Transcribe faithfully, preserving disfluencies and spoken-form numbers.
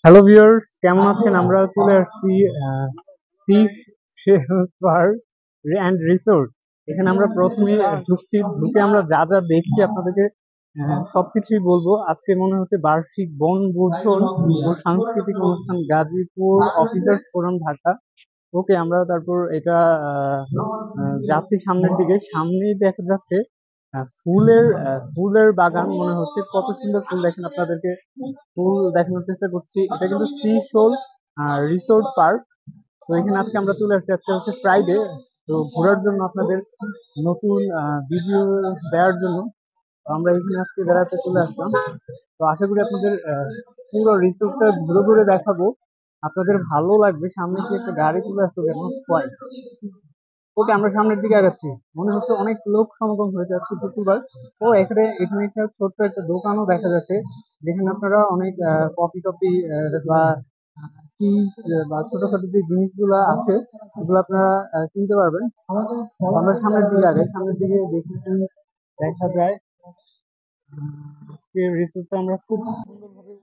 Hello viewers, কেমন আছেন? আমরা চলে আসছি সি পার্ক অ্যান্ড রিসোর্ট। এখানে আমরা প্রথমে ঢুকছি, ঢুকে আমরা যা যা দেখছি আপনাদেরকে আহ, সবকিছুই বলবো। আজকে মনে হচ্ছে বার্ষিক বনভোজন ও সাংস্কৃতিক অনুষ্ঠান Gazipur officers forum Dhaka. Okay, আমরা তারপর এটা আহ, আহ, যাচ্ছি সামনের দিকে। সামনেই দেখা যাচ্ছে আহ, ফুলের আহ, ফুলের বাগান মনে হচ্ছে। কত সুন্দর ফুল দেখেন, আপনাদেরকে ফুল দেখানোর চেষ্টা করছি। এটা কিন্তু সি শোল রিসোর্ট পার্ক। তো এখানে আজকে আমরা চলে আসছি, আজকে হচ্ছে ফ্রাইডে। তো ঘোরার জন্য আপনাদের নতুন ভিডিও দেওয়ার জন্য তো আমরা এখানে আজকে বেড়াতে চলে আসলাম। তো আশা করি আপনাদের আহ, পুরো রিসোর্টটা ঘুরে ঘুরে দেখাবো, আপনাদের ভালো লাগবে। সামনে কি একটা গাড়ি চলে আসতো কেন হয়। ওকে, আমরা সামনের দিকে আগাচ্ছি। মনে হচ্ছে অনেক লোক সমাগম হয়েছে আজকে শুক্রবার। ও এখানে এখানে একটা ছোট্ট একটা দোকানও দেখা যাচ্ছে, যেখানে আপনারা অনেক কফি টফি বা টি বা ছোটখাটো যে জিনিসগুলো আছে এগুলো আপনারা আহ, কিনতে পারবেন। তো আমরা সামনের দিকে আগাই, সামনের দিকে দেখি কি দেখা যায়। আহ, আজকে রিসোর্টটা আমরা খুব সুন্দরভাবে